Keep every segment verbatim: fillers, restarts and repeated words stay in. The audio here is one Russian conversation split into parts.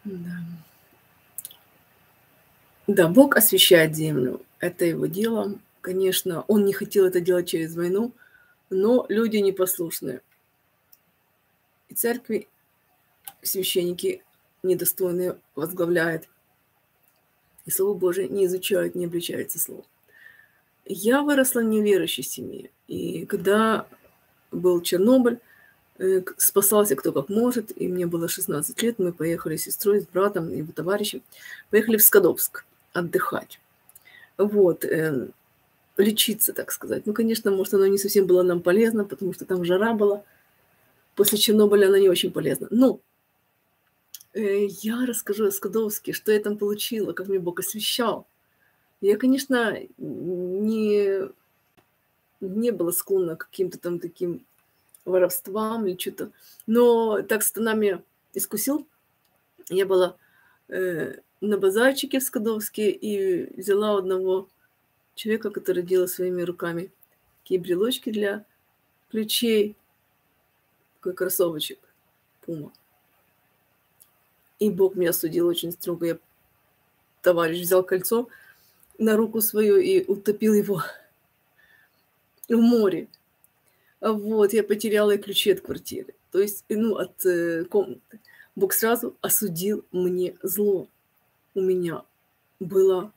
Да. Да, Бог освещает землю. Это его дело. Конечно, он не хотел это делать через войну, но люди непослушные. И церкви священники недостойные возглавляют. И Слово Божие не изучают, не обличаются Словом. Я выросла в неверующей семье. И когда был Чернобыль, э, к- спасался кто как может. И мне было шестнадцать лет. Мы поехали с сестрой, с братом, его товарищем. Поехали в Скадовск отдыхать. Вот. э, Лечиться, так сказать. Ну, конечно, может, оно не совсем было нам полезно, потому что там жара была. После Чернобыля она не очень полезна. Но э, я расскажу о Скадовске, что я там получила, как мне Бог освещал. Я, конечно, не, не была склонна к каким-то там таким воровствам или что-то. Но так сатана меня искусил. Я была э, на базарчике в Скадовске и взяла у одного человека, который делал своими руками такие брелочки для ключей, такой кроссовочек Пума. И Бог меня осудил очень строго. Я, товарищ взял кольцо на руку свою и утопил его в море. А вот, я потеряла и ключи от квартиры. То есть, и, ну, от э, комнаты. Бог сразу осудил мне зло. У меня было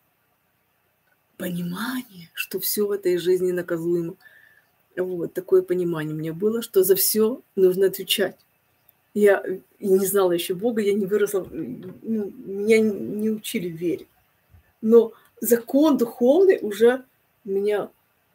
понимание, что все в этой жизни наказуемо. Вот, такое понимание у меня было, что за все нужно отвечать. Я э, и не знала еще Бога, я не выросла, м, ну, меня не учили верить. Но закон духовный уже у меня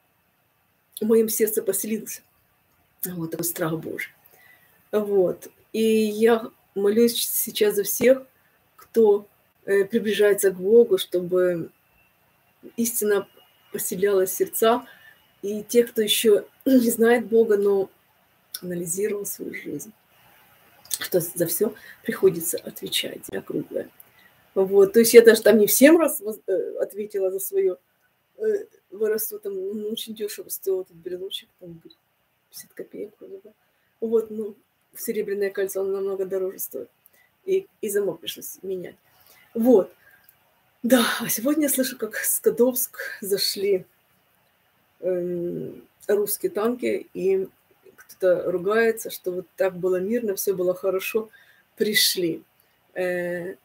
в моем сердце поселился. Вот такой страх Божий. Вот. И я молюсь сейчас за всех, кто э, приближается к Богу, чтобы истина поселялась в сердца, и тех, кто еще не знает Бога, но анализировал свою жизнь, что за все приходится отвечать, земля круглая. Вот. То есть я даже там не в семь раз воз- э, ответила за свое э, воровство, там ну, очень дешево стоил этот брелочек, там пятьдесят копеек вроде бы. Вот, ну, серебряное кольцо, оно намного дороже стоит. И, и замок пришлось менять. Вот. Да, а сегодня я слышу, как в Скадовск зашли эм, русские танки, и кто-то ругается, что вот так было мирно, все было хорошо, пришли. Э,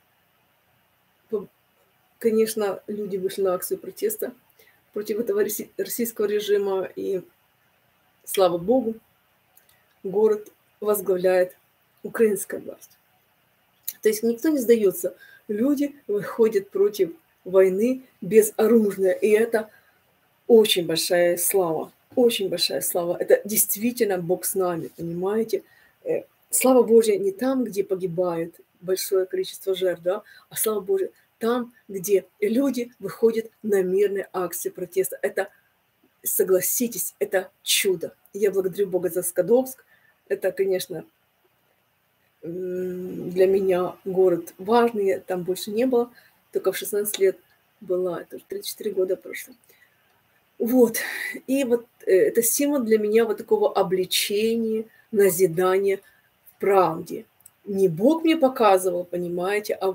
по- Конечно, люди вышли на акцию протеста против этого роси- российского режима, и слава богу, город возглавляет украинская власть. То есть никто не сдается. Люди выходят против войны безоружно, и это очень большая слава, очень большая слава. Это действительно Бог с нами, понимаете? Э, Слава Божья не там, где погибает большое количество жертв, да, а слава Божья там, где люди выходят на мирные акции протеста. Это, согласитесь, это чудо. Я благодарю Бога за Скадовск. Это, конечно, м, для меня город важный, я там больше не было, только в шестнадцать лет была, это уже тридцать четыре года прошло. Вот. И вот э, это символ для меня вот такого обличения, назидания в правде. Не Бог мне показывал, понимаете, а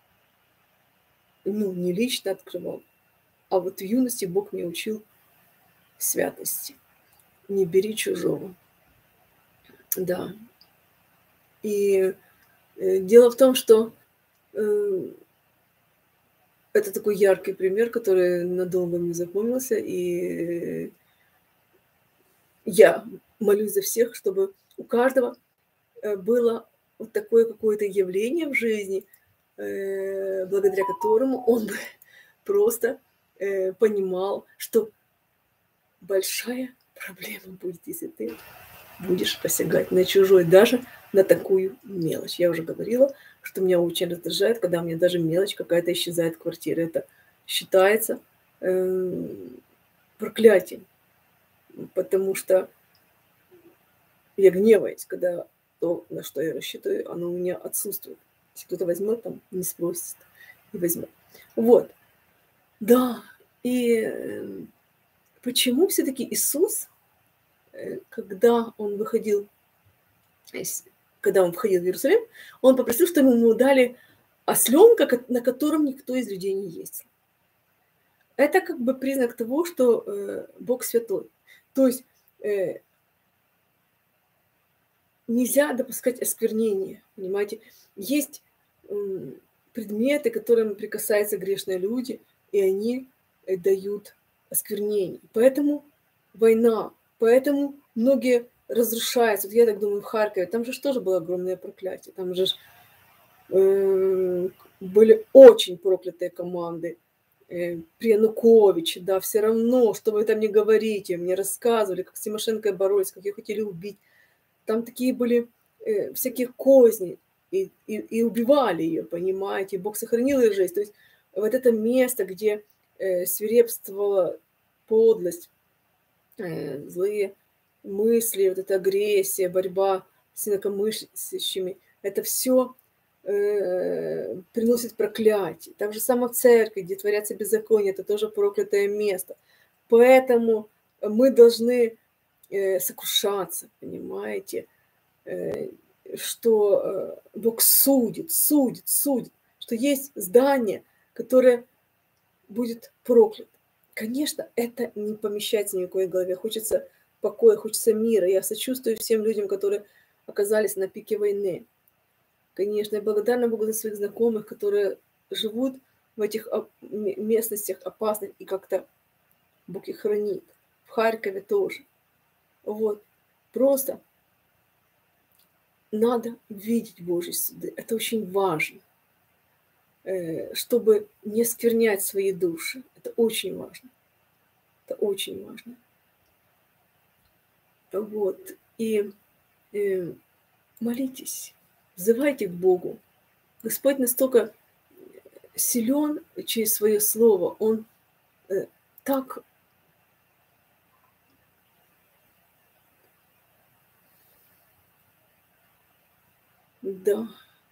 ну, не лично открывал, а вот в юности Бог меня учил святости. Не бери чужого. Да. И э, дело в том, что э, это такой яркий пример, который надолго мне запомнился, и я молюсь за всех, чтобы у каждого э, было вот такое какое-то явление в жизни, э, благодаря которому он бы просто э, понимал, что большая проблема будет, если ты будешь посягать на чужой, даже на такую мелочь. Я уже говорила, что меня очень раздражает, когда у меня даже мелочь какая-то исчезает в квартире. Это считается э, проклятием, потому что я гневаюсь, когда то, на что я рассчитываю, оно у меня отсутствует. Если кто-то возьмет, там, не спросит и возьмет. Вот. Да. И э, почему все-таки Иисус, э, когда он выходил, когда он входил в Иерусалим, он попросил, чтобы ему дали осленка, на котором никто из людей не ездил. Это как бы признак того, что э, Бог святой. То есть э, нельзя допускать осквернения, понимаете? Есть э, предметы, к которым прикасаются грешные люди, и они э, дают осквернение. Поэтому война, поэтому многие разрушаются. Вот я так думаю, в Харькове, там же тоже было огромное проклятие. Там же э, были очень проклятые команды. При Януковиче, да, все равно, что вы там не говорите, мне рассказывали, как с Тимошенко боролись, как ее хотели убить. Там такие были э, всякие козни, и, и, и убивали ее, понимаете, Бог сохранил ее жизнь. То есть вот это место, где э, свирепствовала подлость, э, злые мысли, вот эта агрессия, борьба с инакомыслящими, это все приносит проклятие. Так же само в церкви, где творятся беззакония, это тоже проклятое место. Поэтому мы должны э, сокрушаться, понимаете, э, что э, Бог судит, судит, судит, что есть здание, которое будет проклято. Конечно, это не помещается ни в какой голове. Хочется покоя, хочется мира. Я сочувствую всем людям, которые оказались на пике войны. Конечно, я благодарна Богу за своих знакомых, которые живут в этих местностях опасных, и как-то Бог их хранит. В Харькове тоже. Вот. Просто надо видеть Божьи суды. Это очень важно. Чтобы не осквернять свои души. Это очень важно. Это очень важно. Вот. И э, молитесь. Взывайте к Богу. Господь настолько силен через свое слово. Он э, так да.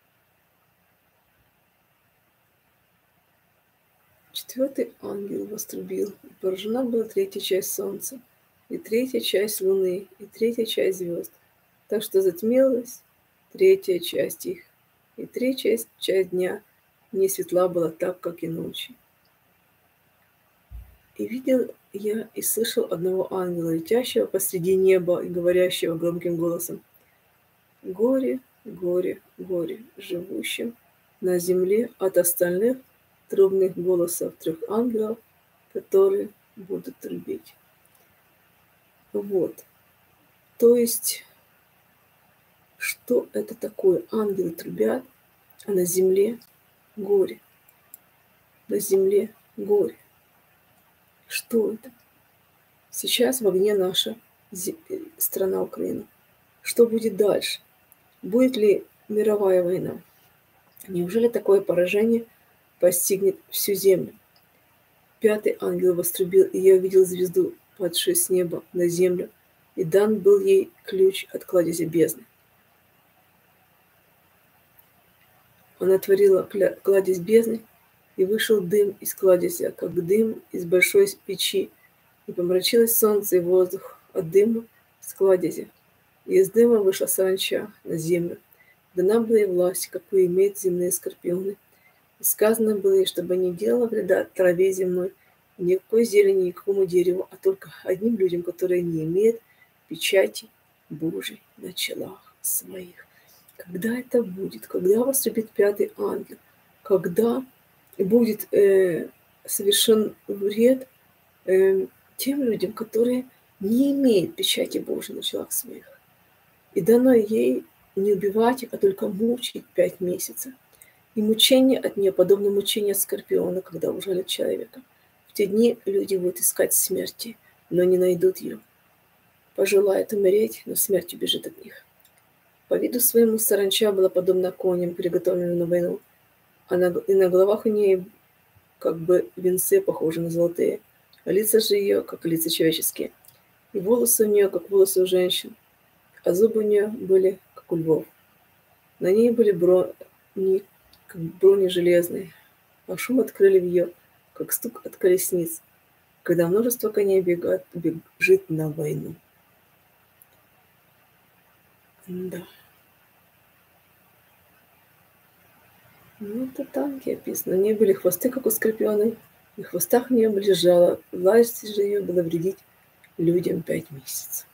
Четвертый ангел вострубил, и поражена была третья часть солнца, и третья часть луны, и третья часть звезд, так что затмилась третья часть их, и третья часть дня не светла была так, как и ночи. И видел я и слышал одного ангела, летящего посреди неба и говорящего громким голосом: «Горе, горе, горе живущим на земле от остальных трубных голосов трех ангелов, которые будут трубить». Вот. То есть, что это такое? Ангелы трубят, а на земле горе. На земле горе. Что это? Сейчас в огне наша страна Украина. Что будет дальше? Будет ли мировая война? Неужели такое поражение постигнет всю землю? Пятый ангел вострубил, и я увидел звезду, падшую с неба на землю, и дан был ей ключ от кладезя бездны. Она отворила кладезь бездны, и вышел дым из кладезя, как дым из большой печи, и помрачилось солнце и воздух от дыма с кладезя. И из дыма вышла саранча на землю. Дана была ей власть, какую имеют земные скорпионы. И сказано было ей, чтобы не делала вреда траве земной, никакой зелени, никакому дереву, а только одним людям, которые не имеют печати Божьей на челах своих. Когда это будет? Когда вострубит пятый ангел? Когда будет э, совершен вред э, тем людям, которые не имеют печати Божьей на челах своих? И дано ей не убивать их, а только мучить пять месяцев. И мучение от нее подобно мучению скорпиона, когда ужалит человека. В те дни люди будут искать смерти, но не найдут ее. Пожелает умереть, но смерть убежит от них. По виду своему саранча была подобна коням, приготовленным на войну, а на, и на головах у нее как бы венцы, похожи на золотые, а лица же ее, как лица человеческие, и волосы у нее, как волосы у женщин, а зубы у нее были, как у львов. На ней были брони, как брони железные, а шум от крыльев ее, как стук от колесниц, когда множество коней бегает, бежит на войну. Да. Ну, это танки описано. У нее были хвосты, как у скорпионов, и в хвостах у нее лежала. Власть же ее было вредить людям пять месяцев.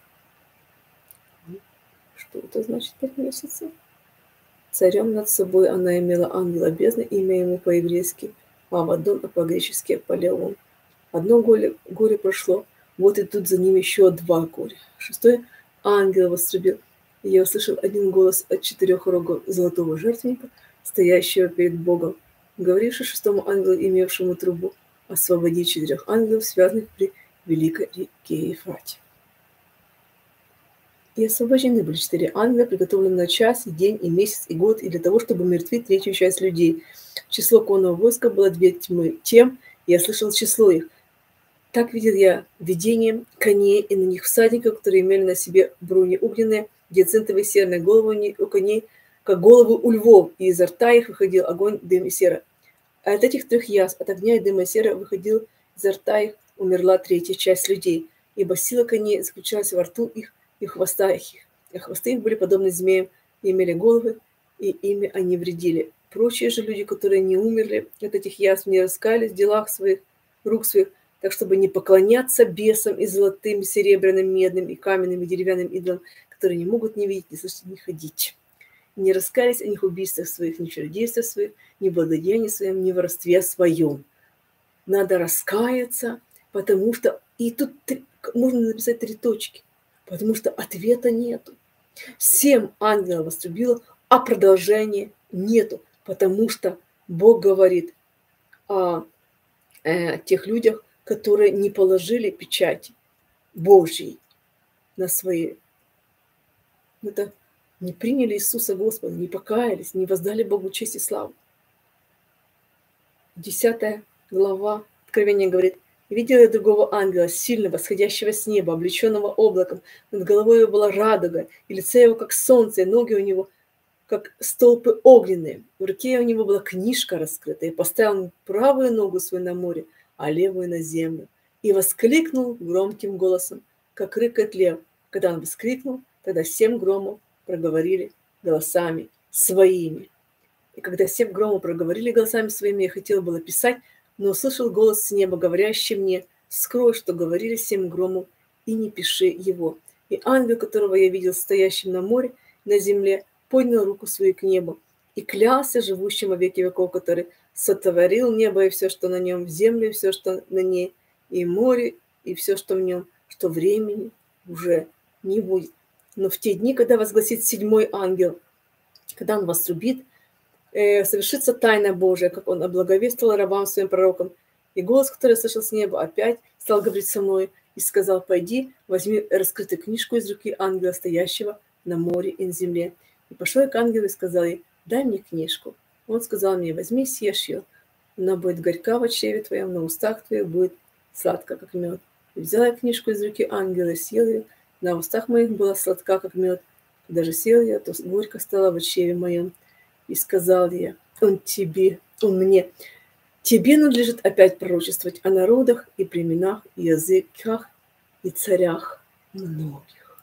Что это значит пять месяцев? Царем над собой она имела ангела бездны, имя ему по-еврейски Авадон, а по-гречески Аполеон. Одно горе, горе прошло, вот и тут за ним еще два горя. Шестой ангел вострубил, и я услышал один голос от четырех рогов золотого жертвенника, стоящего перед Богом, говоривший шестому ангелу, имевшему трубу, освободи четырех ангелов, связанных при великой реке Ефрате. И освобождены были четыре ангела, приготовленные на час, и день, и месяц, и год, и для того, чтобы умертвить третью часть людей. Число конного войска было две тьмы. Тем я слышал число их. Так видел я видением коней, и на них всадников, которые имели на себе брони огненные, гиацинтовые серные головы у коней, как головы у львов, и изо рта их выходил огонь, дым и сера. А от этих трех язв, от огня и дыма и сера, выходил изо рта их, умерла третья часть людей, ибо сила коней заключалась во рту их и в хвостах их. И хвосты их были подобны змеям, и имели головы, и ими они вредили. Прочие же люди, которые не умерли от этих язв, не раскаялись в делах своих, рук своих, так чтобы не поклоняться бесам и золотым, и серебряным, медным, и каменным, и деревянным идолам, которые не могут ни видеть, ни слышать, ни ходить. Не раскаялись о них убийствах своих, ни чародействах своих, ни благодеянии своем, ни воровстве своем. Надо раскаяться, потому что... И тут три... можно написать три точки, потому что ответа нету. Семь ангелов вострубило, а продолжения нету, потому что Бог говорит о э, тех людях, которые не положили печати Божьей на свои... Это не приняли Иисуса Господа, не покаялись, не воздали Богу честь и славу. Десятая глава Откровения говорит: «Видела я другого ангела, сильного, сходящего с неба, облеченного облаком. Над головой его была радуга, и лице его, как солнце, и ноги у него, как столпы огненные. В руке у него была книжка раскрыта, и поставил он правую ногу свою на море, а левую на землю. И воскликнул громким голосом, как рыкает лев. Когда он воскликнул, тогда семь громов проговорили голосами своими». И когда семь громов проговорили голосами своими, я хотела было писать, но услышал голос с неба, говорящий мне: «Скрой, что говорили семь громов, и не пиши его». И ангел, которого я видел стоящим на море, на земле, поднял руку свою к небу и клялся живущим во веки веков, который сотворил небо и все, что на нем, землю и все, что на ней, и море и все, что в нем, что времени уже не будет. Но в те дни, когда возгласит седьмой ангел, когда он вострубит, э, совершится тайна Божия, как он облаговествовал рабам своим пророкам. И голос, который я слышал с неба, опять стал говорить со мной и сказал: «Пойди, возьми раскрытую книжку из руки ангела, стоящего на море и на земле». И пошел я к ангелу и сказал ей: «Дай мне книжку». Он сказал мне: «Возьми, съешь ее. Она будет горька в чреве твоем, на устах твоих будет сладко, как мед». И взяла я книжку из руки ангела и съел ее. На устах моих была сладка, как мед. Когда же съел я, то горько стало в чреве моем. И сказал я: «Он тебе, он мне, тебе надлежит опять пророчествовать о народах и племенах, и языках, и царях многих.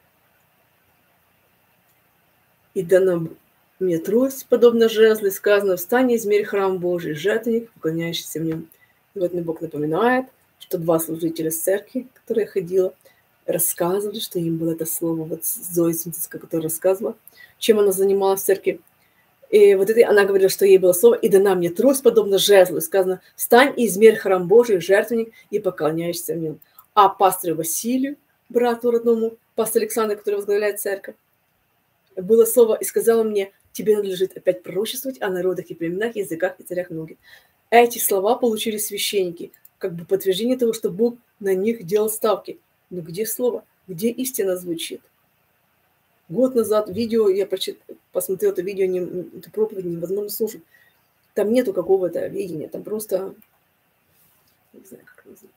И дана мне трость, подобно жезлу, сказано: встань и измерь храм Божий, жертвенник, поклоняющийся в нем». И вот мне Бог напоминает, что два служителя церкви, которые ходила, рассказывали, что им было это слово. Вот Зоя Свинцицкая, которая рассказывала, чем она занималась в церкви. И вот это она говорила, что ей было слово: «И дана мне трость, подобно жезлу». И сказано: встань и измерь храм Божий, жертвенник, и поклоняешься в нем. А пастору Василию, брату родному, пастор Александр, который возглавляет церковь, было слово, и сказала мне: тебе надлежит опять пророчествовать о народах и племенах, языках и царях многих. Эти слова получили священники, как бы подтверждение того, что Бог на них делал ставки. Но где слово? Где истина звучит? Год назад видео, я прочит, посмотрела это видео, не, эту проповедь невозможно слушать. Там нету какого-то видения, там просто... Не знаю, как назвать.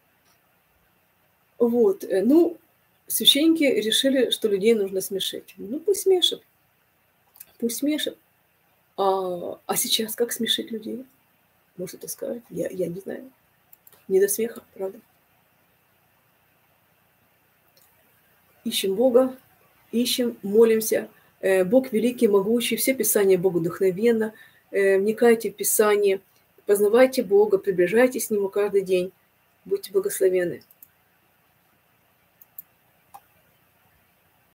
Вот, ну, священники решили, что людей нужно смешить. Ну, пусть смешат. Пусть смешат. А, а сейчас как смешить людей? Может, это сказать? Я, я не знаю. Не до смеха, правда. Ищем Бога, ищем, молимся. Бог великий, могучий, все Писания Богу вдохновенно. э, вникайте в Писание, познавайте Бога, приближайтесь к Нему каждый день. Будьте благословенны.